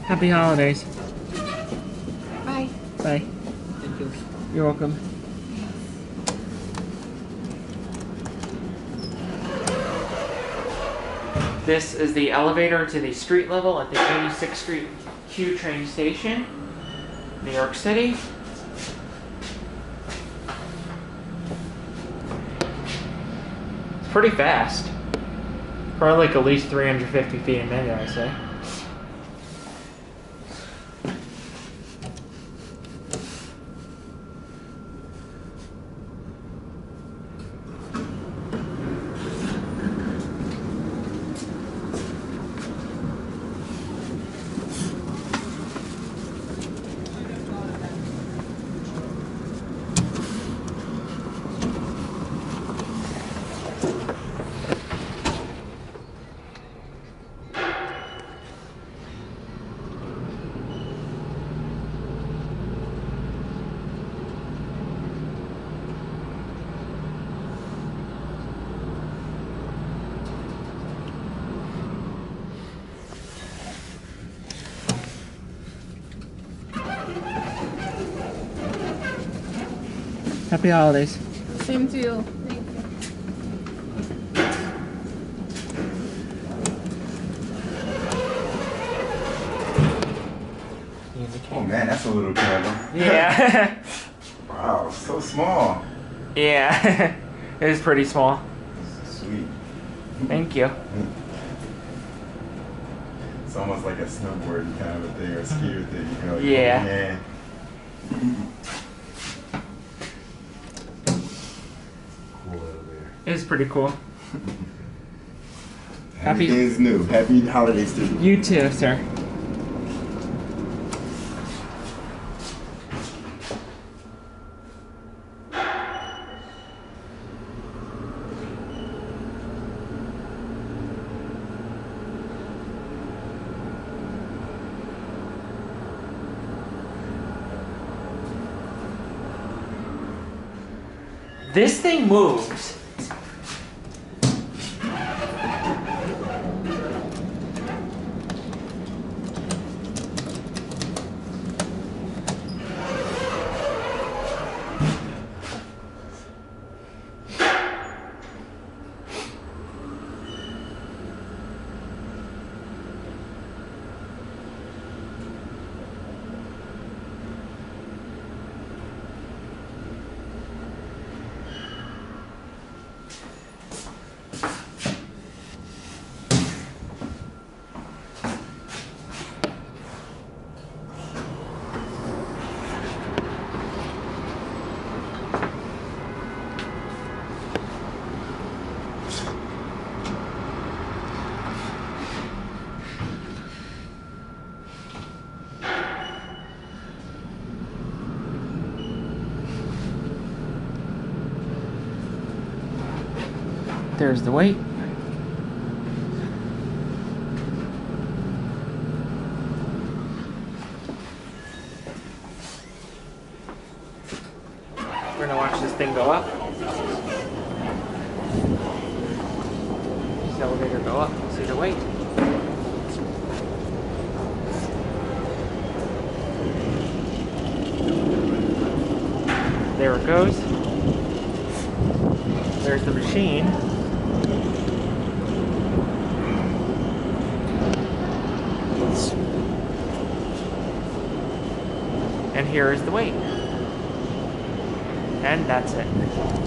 Happy holidays. Bye. Bye. Thank you. You're welcome. This is the elevator to the street level at the 86th Street Q train station, New York City. It's pretty fast. Probably like at least 350 feet a minute, I say. Happy holidays. Same to you. Oh man, that's a little candle. Yeah. Wow, so small. Yeah. It is pretty small. Sweet. Thank you. It's almost like a snowboard kind of a thing or a skier thing. You know, like, Yeah. Yeah. Cool elevator. It is pretty cool. Everything's new. Happy holidays to you. You too, sir. This thing moves. There's the weight. We're gonna watch this thing go up. This elevator go up. See the weight. There it goes. There's the machine. And here is the weight. And that's it.